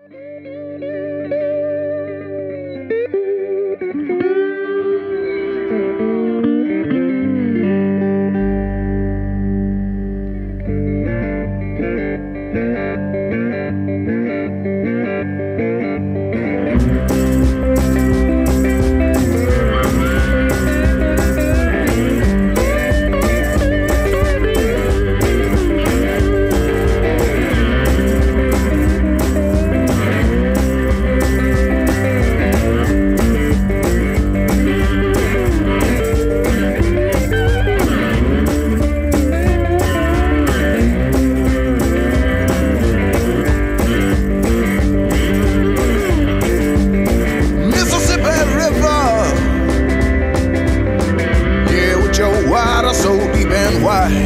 So deep and wide,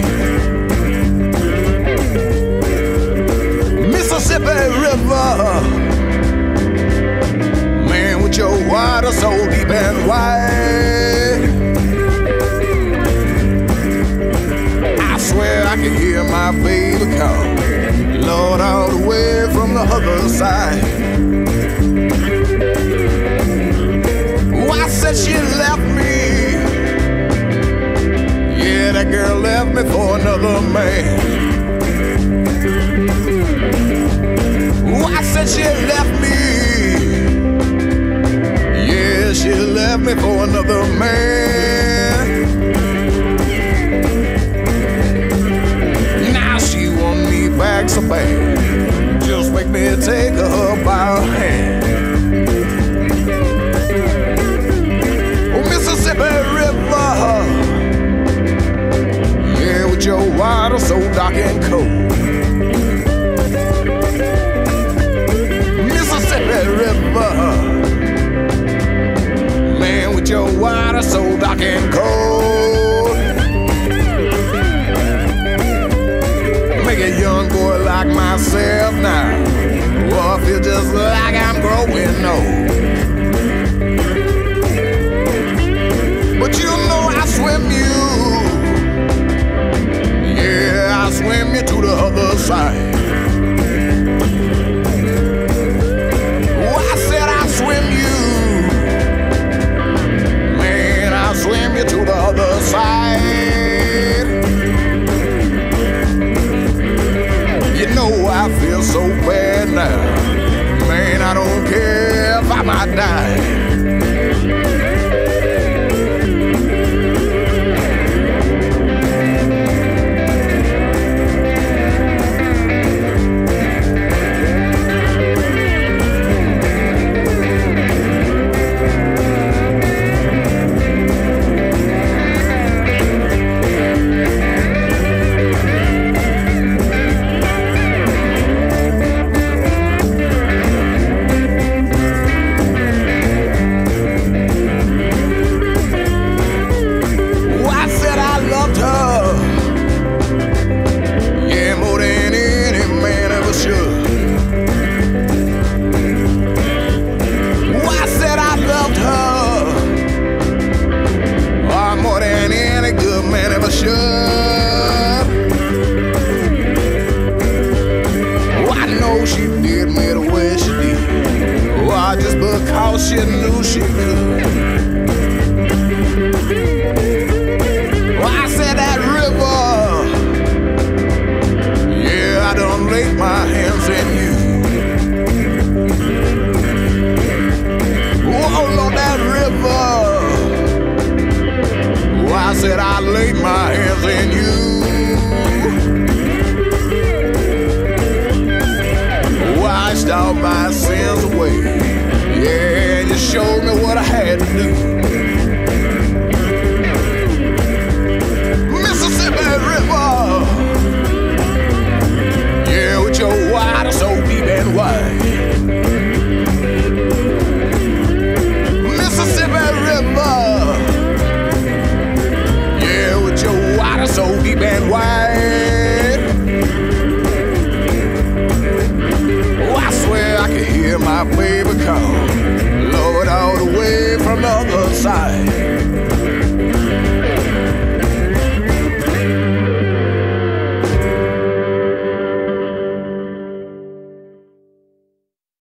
Mississippi River, man, with your water so deep and wide, I swear I can hear my baby call, Lord, all the way from the other side. Oh, I said she left me. Yeah, that girl left me for another man. Oh, I said she left me. Yeah, she left me for another man. Now she want me back so bad. Just make me take her by her hand. Oh, Mississippi River, with your water so dark and cold, Mississippi River, man, with your water so dark and cold, make a young boy like myself now, oh, I feel just like I'm growing old. But you know I swim you, I swim you to the other side. Oh, I said I swim you, man, I swim you to the other side. You know I feel so bad now, man, I don't care if I might die. Because she knew she could. Well, I said that river, yeah, I done laid my hands in you. Oh, Lord, that river, oh, I said I laid my hands in you. Washed all my sins away. Yeah, you showed me what I had to do. Mississippi River, yeah, with your water so deep and wide. Mississippi River, yeah, with your water so deep and wide. Oh, I swear I can hear my baby call, Lord, all the way from the other side.